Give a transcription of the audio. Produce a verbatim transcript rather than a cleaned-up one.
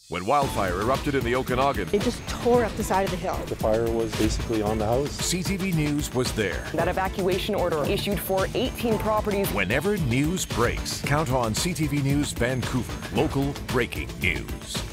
When wildfire erupted in the Okanagan, It just tore up the side of the hill. The fire was basically on the house. C T V News was there. That evacuation order issued for eighteen properties. Whenever news breaks, count on C T V News Vancouver. Local breaking news.